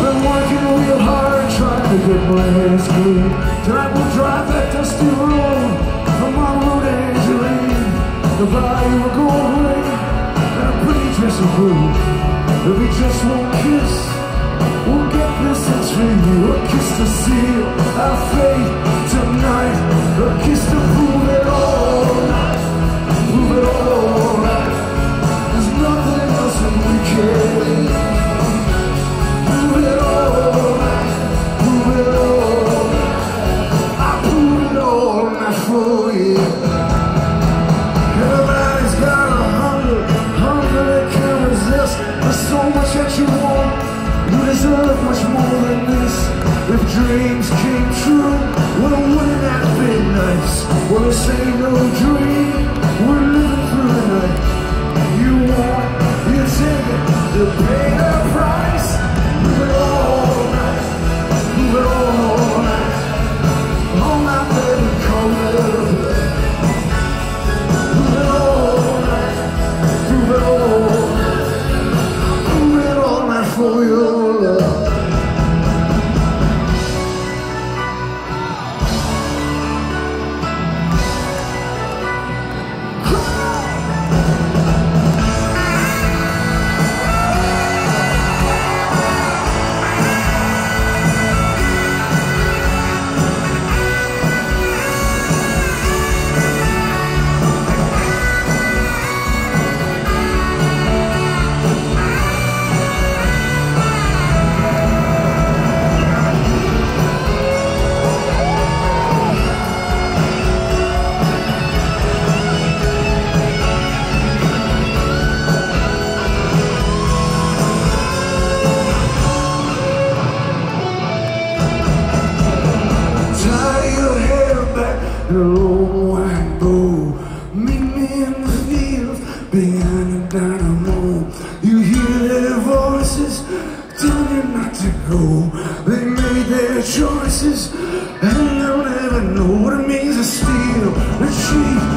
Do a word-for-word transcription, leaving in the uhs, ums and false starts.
been working real hard trying to get my hands clean. Tonight we'll drive that dusty road from my road Angeline. The value will go away and a pretty dress of blue. If we just won't kiss, we'll get this tree. A kiss to seal our fate tonight. A kiss to prove it all night. Prove it all night. There's nothing else that we can. Prove it all night. Prove it all night. I prove it all night for you. Everybody's got a hunger, hunger that can't resist. There's so much that you want. You deserve much more than this. If dreams came true, well, wouldn't that be nice? Well, this ain't no dream, we're living through the night. You want, you take it, you pay the price. Move it all night, move it all night. All night, baby, come over. Move it all night, move it all night. Move it all night for your love. A long white bow. Meet me in the fields behind the dynamo. You hear their voices telling you not to go. They made their choices and they'll never know what it means to steal, retreat,